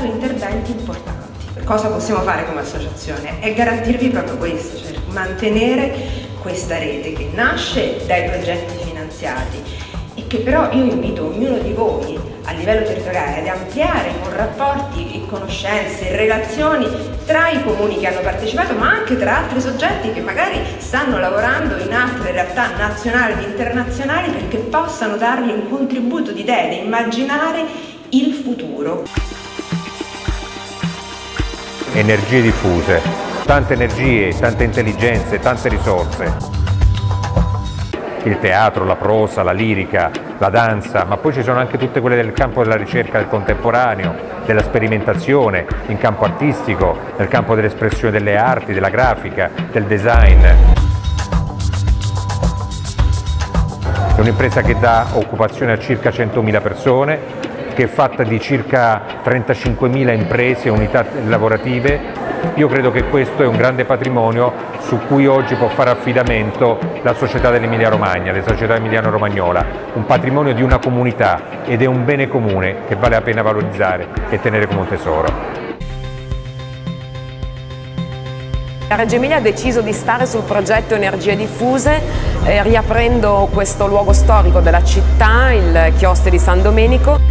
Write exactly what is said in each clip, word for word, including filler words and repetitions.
realizzato interventi importanti. Cosa possiamo fare come associazione? È garantirvi proprio questo, cioè mantenere questa rete che nasce dai progetti finanziati e che però io invito ognuno di voi a livello territoriale ad ampliare con rapporti e conoscenze e relazioni tra i comuni che hanno partecipato, ma anche tra altri soggetti che magari stanno lavorando in altre realtà nazionali ed internazionali, perché possano dargli un contributo di idee, di immaginare il futuro. Energie diffuse, tante energie, tante intelligenze, tante risorse. Il teatro, la prosa, la lirica, la danza, ma poi ci sono anche tutte quelle del campo della ricerca del contemporaneo, della sperimentazione, in campo artistico, nel campo dell'espressione delle arti, della grafica, del design. È un'impresa che dà occupazione a circa centomila persone, che è fatta di circa trentacinquemila imprese e unità lavorative. Io credo che questo è un grande patrimonio su cui oggi può fare affidamento la società dell'Emilia Romagna, la società emiliano-romagnola, un patrimonio di una comunità ed è un bene comune che vale la pena valorizzare e tenere come un tesoro. La Reggio Emilia ha deciso di stare sul progetto Energie Diffuse, eh, riaprendo questo luogo storico della città, il chiostro di San Domenico.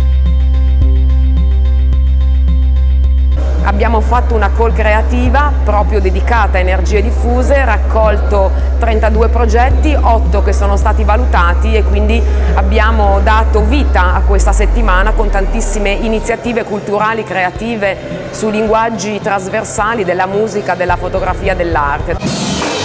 Abbiamo fatto una call creativa proprio dedicata a energie diffuse, raccolto trentadue progetti, otto che sono stati valutati e quindi abbiamo dato vita a questa settimana con tantissime iniziative culturali, creative su linguaggi trasversali della musica, della fotografia, dell'arte.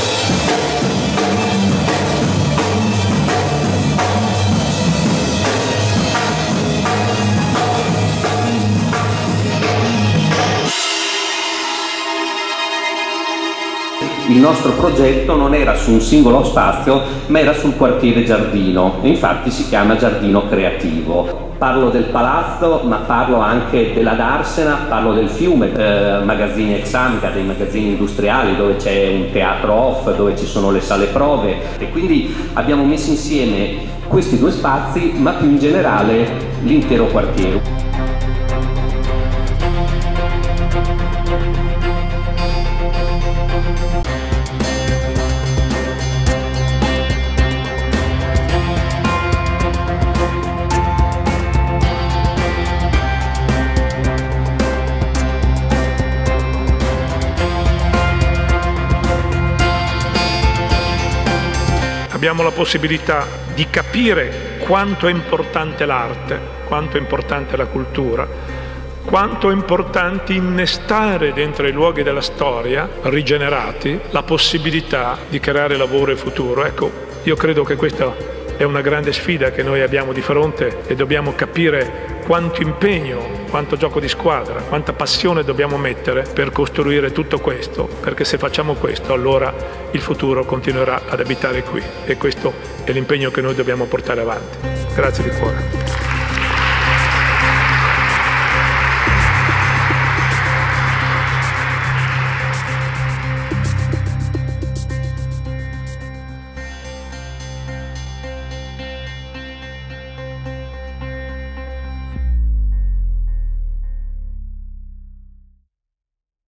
Il nostro progetto non era su un singolo spazio, ma era sul quartiere Giardino, e infatti si chiama Giardino Creativo. Parlo del palazzo, ma parlo anche della Darsena, parlo del fiume, eh, magazzini Examica, dei magazzini industriali dove c'è un teatro off, dove ci sono le sale prove, e quindi abbiamo messo insieme questi due spazi, ma più in generale l'intero quartiere. Abbiamo la possibilità di capire quanto è importante l'arte, quanto è importante la cultura, quanto è importante innestare dentro i luoghi della storia, rigenerati, la possibilità di creare lavoro e futuro. Ecco, io credo che questa è una grande sfida che noi abbiamo di fronte e dobbiamo capire quanto impegno, quanto gioco di squadra, quanta passione dobbiamo mettere per costruire tutto questo, perché se facciamo questo allora il futuro continuerà ad abitare qui e questo è l'impegno che noi dobbiamo portare avanti. Grazie di cuore.